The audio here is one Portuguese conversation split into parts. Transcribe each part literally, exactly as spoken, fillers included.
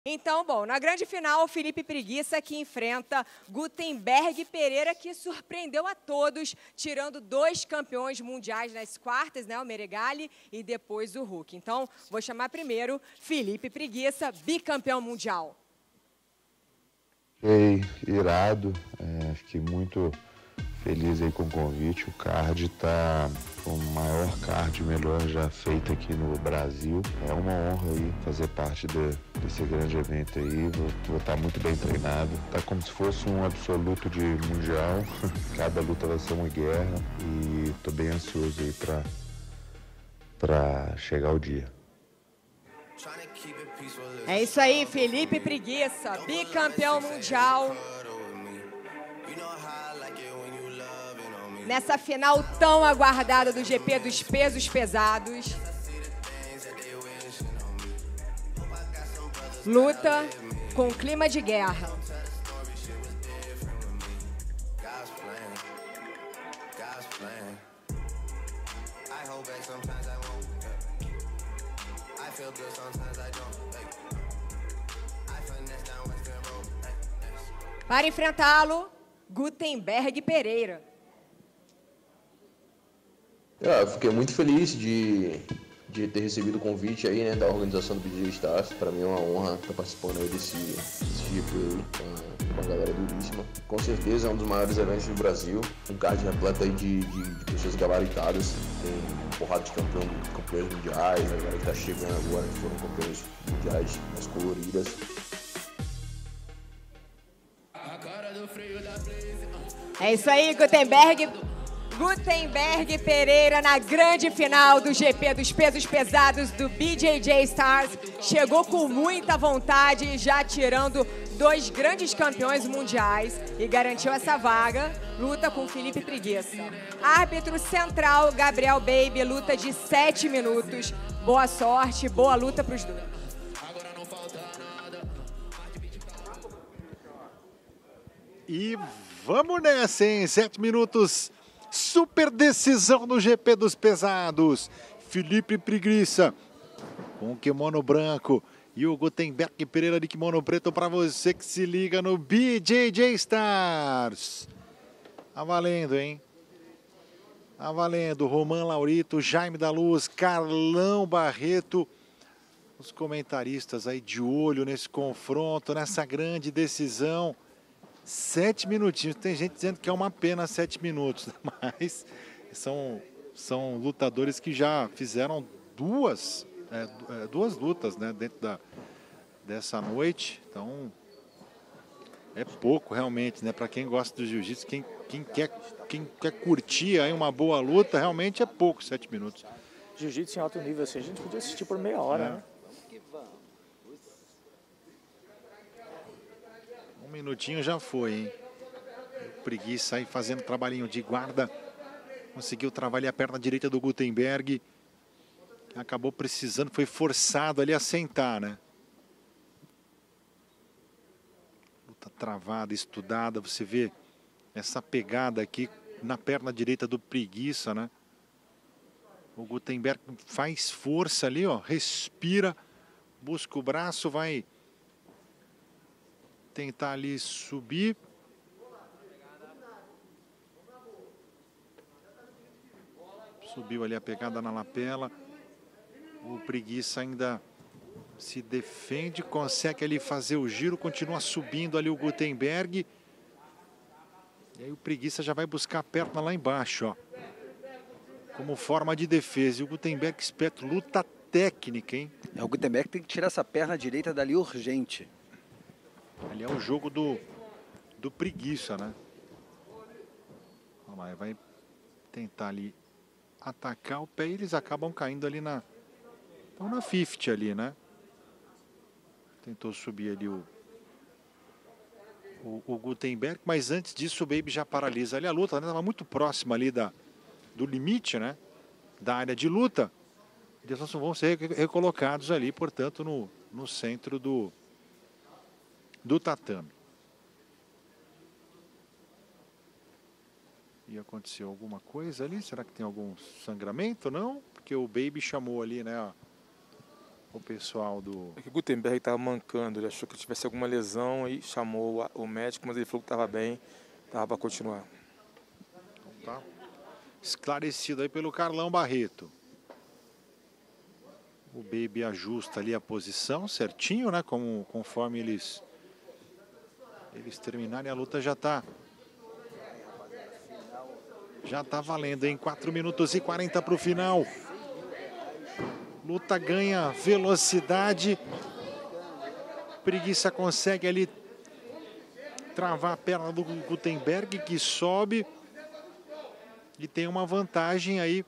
Então, bom, na grande final, o Felipe Preguiça que enfrenta Gutenberg Pereira, que surpreendeu a todos, tirando dois campeões mundiais nas quartas, né, o Meregali e depois o Hulk. Então, vou chamar primeiro Felipe Preguiça, bicampeão mundial. Fiquei irado, é, fiquei muito feliz aí com o convite. O card tá o maior card melhor já feito aqui no Brasil. É uma honra aí fazer parte de, desse grande evento aí. Vou estar muito bem treinado. Tá como se fosse um absoluto de mundial. Cada luta vai ser uma guerra e tô bem ansioso aí pra, pra chegar o dia. É isso aí, Felipe Preguiça, bicampeão mundial. Nessa final tão aguardada do G P dos pesos pesados. Luta com clima de guerra. Para enfrentá-lo, Gutenberg Pereira. Eu fiquei muito feliz de, de ter recebido o convite aí, né, da organização do B J Stars. Para mim é uma honra estar participando aí desse, desse G P aí, com a, com a galera duríssima. Com certeza é um dos maiores eventos do Brasil, um card repleto aí de, de, de pessoas gabaritadas. Tem um porrada de campeão, campeões mundiais, a galera que tá chegando agora, que foram campeões mundiais mais coloridas. É isso aí, Gutenberg. Gutenberg Pereira na grande final do G P dos pesos pesados do B J J Stars. Chegou com muita vontade, já tirando dois grandes campeões mundiais e garantiu essa vaga. Luta com Felipe Preguiça. Árbitro central, Gabriel Baby, luta de sete minutos. Boa sorte, boa luta para os dois. E vamos nessa, hein? Sete minutos. Super decisão no G P dos pesados. Felipe Preguiça com o kimono branco e o Gutenberg Pereira de kimono preto para você que se liga no B J J Stars. Tá valendo, hein? Tá valendo. Roman Laurito, Jaime da Luz, Carlão Barreto. Os comentaristas aí de olho nesse confronto, nessa grande decisão. Sete minutinhos, tem gente dizendo que é uma pena sete minutos, mas são, são lutadores que já fizeram duas, é, duas lutas, né, dentro da, dessa noite, então é pouco realmente, né, para quem gosta do jiu-jitsu, quem, quem, quer, quem quer curtir aí uma boa luta, realmente é pouco, sete minutos. Jiu-jitsu em alto nível, assim, a gente podia assistir por meia hora, é. né? Um minutinho já foi, hein? O Preguiça aí fazendo trabalhinho de guarda. Conseguiu trabalhar a perna direita do Gutenberg. Acabou precisando, foi forçado ali a sentar, né? Luta travada, estudada. Você vê essa pegada aqui na perna direita do Preguiça, né? O Gutenberg faz força ali, ó. Respira, busca o braço, vai tentar ali subir. Subiu ali a pegada na lapela. O Preguiça ainda se defende, consegue ali fazer o giro, continua subindo ali o Gutenberg. E aí o Preguiça já vai buscar a perna lá embaixo, ó. Como forma de defesa. E o Gutenberg esperto, luta técnica, hein? É, o Gutenberg tem que tirar essa perna direita dali urgente. Ali é o jogo do, do Preguiça, né? Vamos lá, vai tentar ali atacar o pé e eles acabam caindo ali na... Estão na cinquenta ali, né? Tentou subir ali o, o, o Gutenberg, mas antes disso o Baby já paralisa ali a luta, né? Estava muito próximo ali da, do limite, né? Da área de luta. Eles vão ser recolocados ali, portanto, no, no centro do... do tatame. E aconteceu alguma coisa ali? Será que tem algum sangramento? Não, porque o Baby chamou ali, né, o pessoal do... É que o Gutenberg estava mancando, ele achou que tivesse alguma lesão e chamou o médico, mas ele falou que estava bem, estava para continuar. Então, tá esclarecido aí pelo Carlão Barreto. O Baby ajusta ali a posição certinho, né? Como, conforme eles, eles terminarem a luta já está... Já está valendo, em quatro minutos e quarenta para o final. Luta ganha velocidade. Preguiça consegue ali travar a perna do Gutenberg, que sobe. E tem uma vantagem aí.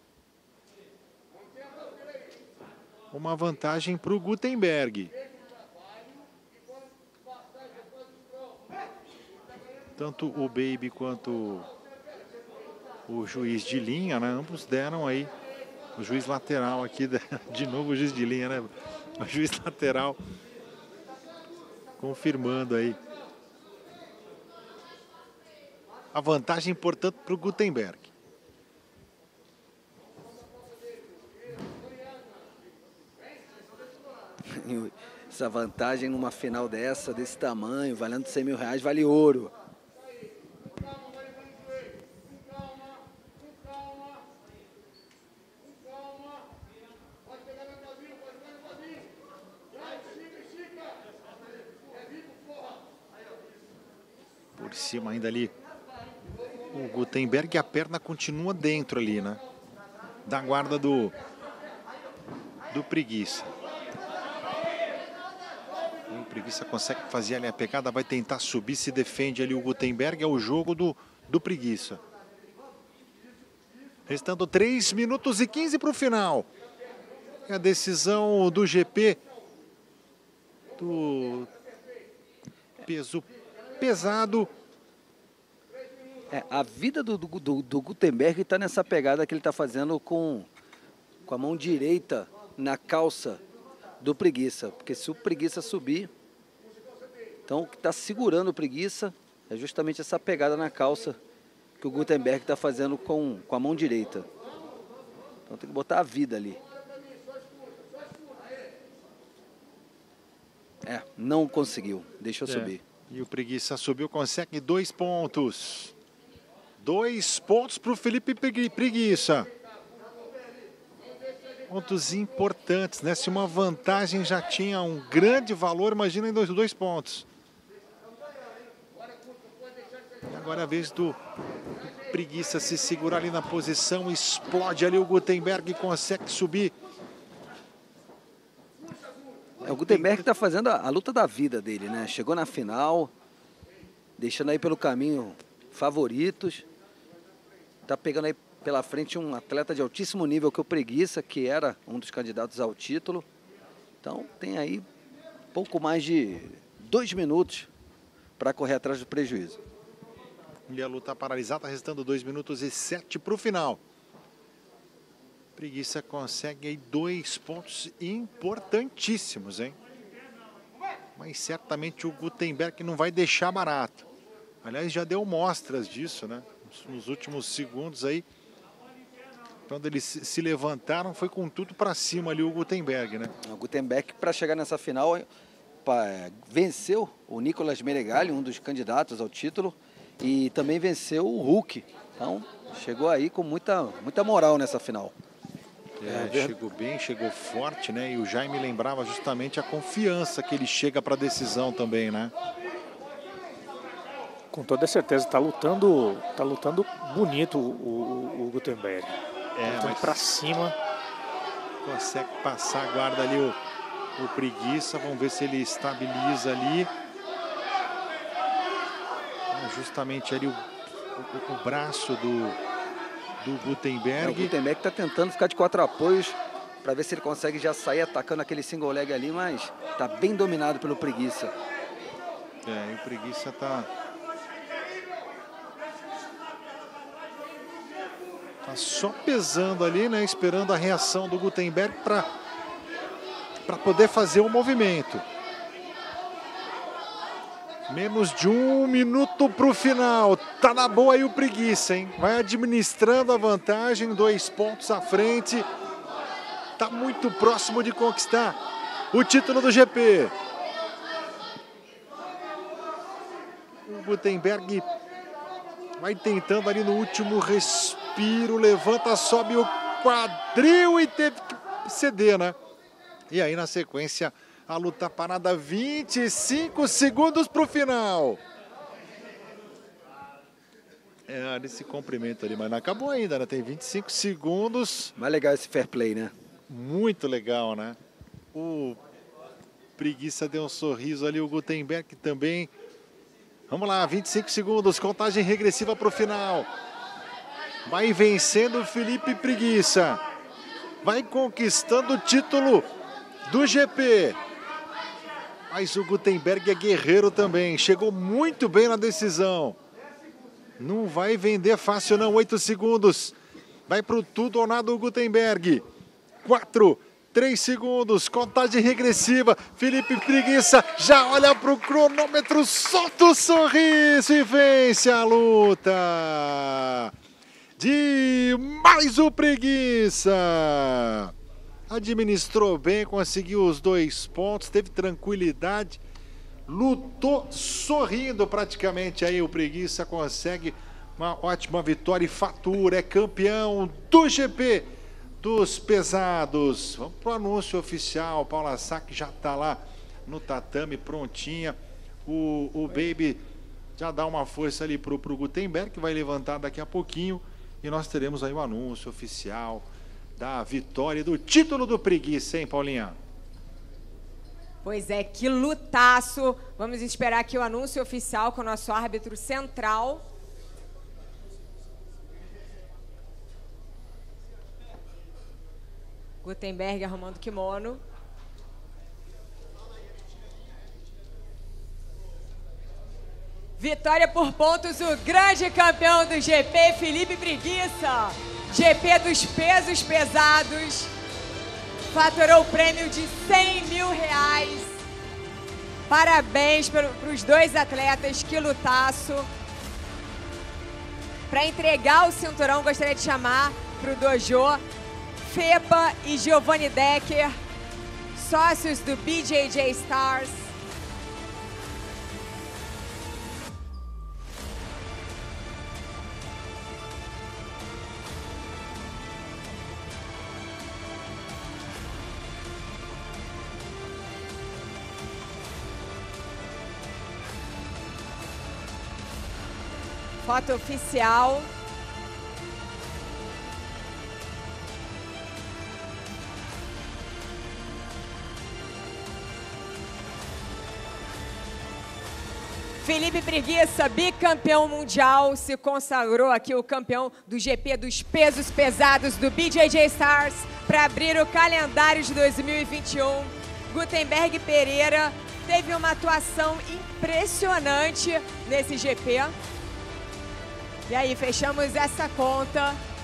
Uma vantagem para o Gutenberg. Tanto o Baby quanto o juiz de linha, né? Ambos deram aí. O juiz lateral aqui, de novo o juiz de linha, né? O juiz lateral confirmando aí. A vantagem, portanto, para o Gutenberg. Essa vantagem numa final dessa, desse tamanho, valendo cem mil reais, vale ouro. Por cima ainda ali o Gutenberg, a perna continua dentro ali, né? Da guarda do, do Preguiça. O Preguiça consegue fazer ali a pegada, vai tentar subir, se defende ali o Gutenberg, é o jogo do, do Preguiça. Restando três minutos e quinze para o final. É a decisão do G P do peso pesado. É, a vida do, do, do Gutenberg está nessa pegada que ele está fazendo com, com a mão direita na calça do Preguiça. Porque se o Preguiça subir, então o que está segurando o Preguiça é justamente essa pegada na calça que o Gutenberg está fazendo com, com a mão direita. Então tem que botar a vida ali. É, não conseguiu. Deixa eu É, subir. e o Preguiça subiu, consegue dois pontos. Dois pontos para o Felipe Preguiça. Pontos importantes, né? Se uma vantagem já tinha um grande valor, imagina em dois, dois pontos. E agora é a vez do Preguiça se segurar ali na posição, explode ali o Gutenberg e consegue subir. É, o Gutenberg está fazendo a, a luta da vida dele, né? Chegou na final, deixando aí pelo caminho favoritos. Está pegando aí pela frente um atleta de altíssimo nível que é o Preguiça, que era um dos candidatos ao título. Então tem aí pouco mais de dois minutos para correr atrás do prejuízo. E a luta paralisada, restando dois minutos e sete para o final. Preguiça consegue aí dois pontos importantíssimos, hein? Mas certamente o Gutenberg não vai deixar barato. Aliás, já deu mostras disso, né? Nos últimos segundos aí, quando eles se levantaram, foi com tudo para cima ali o Gutenberg, né? O Gutenberg, para chegar nessa final, venceu o Nicolas Meregali, um dos candidatos ao título, e também venceu o Hulk. Então, chegou aí com muita, muita moral nessa final. É, chegou bem, chegou forte, né? E o Jaime lembrava justamente a confiança que ele chega para a decisão também, né? Com toda certeza, está lutando, tá lutando bonito o, o, o Gutenberg. É, lutando mas para cima. Consegue passar a guarda ali o, o Preguiça. Vamos ver se ele estabiliza ali. É justamente ali o, o, o braço do, do Gutenberg. É, o Gutenberg está tentando ficar de quatro apoios para ver se ele consegue já sair atacando aquele single leg ali, mas está bem dominado pelo Preguiça. É, e o Preguiça está... Tá só pesando ali, né? Esperando a reação do Gutenberg para para poder fazer o movimento. Menos de um minuto para o final. Tá na boa aí o Preguiça, hein? Vai administrando a vantagem, dois pontos à frente. está muito próximo de conquistar o título do G P. O Guttenberg vai tentando ali no último respiro, levanta, sobe o quadril e teve que ceder, né? E aí na sequência a luta parada, vinte e cinco segundos para o final. É, nesse comprimento ali, mas não acabou ainda, né? Tem vinte e cinco segundos. Mais legal esse fair play, né? Muito legal, né? O Preguiça deu um sorriso ali, o Guttenberg também. Vamos lá, vinte e cinco segundos, contagem regressiva para o final. Vai vencendo o Felipe Preguiça. Vai conquistando o título do G P. Mas o Guttenberg é guerreiro também. Chegou muito bem na decisão. Não vai vender fácil não, oito segundos. Vai para o tudo ou nada o Guttenberg. quatro, três segundos, contagem regressiva. Felipe Preguiça já olha para o cronômetro, solta o sorriso e vence a luta. De mais o Preguiça. Administrou bem, conseguiu os dois pontos, teve tranquilidade. Lutou sorrindo praticamente aí, o Preguiça consegue uma ótima vitória e fatura, é campeão do G P dos pesados. Vamos para o anúncio oficial, Paula Sack já está lá no tatame prontinha, o, o Baby já dá uma força ali para o Guttenberg, que vai levantar daqui a pouquinho e nós teremos aí o anúncio oficial da vitória do título do Preguiça, hein, Paulinha? Pois é, que lutaço. Vamos esperar aqui o anúncio oficial com o nosso árbitro central. Guttenberg arrumando kimono. Vitória por pontos, o grande campeão do G P, Felipe Preguiça. G P dos pesos pesados. Faturou o prêmio de cem mil reais. Parabéns para os dois atletas, que lutaço. Para entregar o cinturão, gostaria de chamar para o dojo Fepa e Giovanni Decker, sócios do B J J Stars. Foto oficial. Felipe Preguiça, bicampeão mundial, se consagrou aqui o campeão do G P dos pesos pesados do B J J Stars para abrir o calendário de dois mil e vinte e um. Guttenberg Pereira teve uma atuação impressionante nesse G P. E aí, fechamos essa conta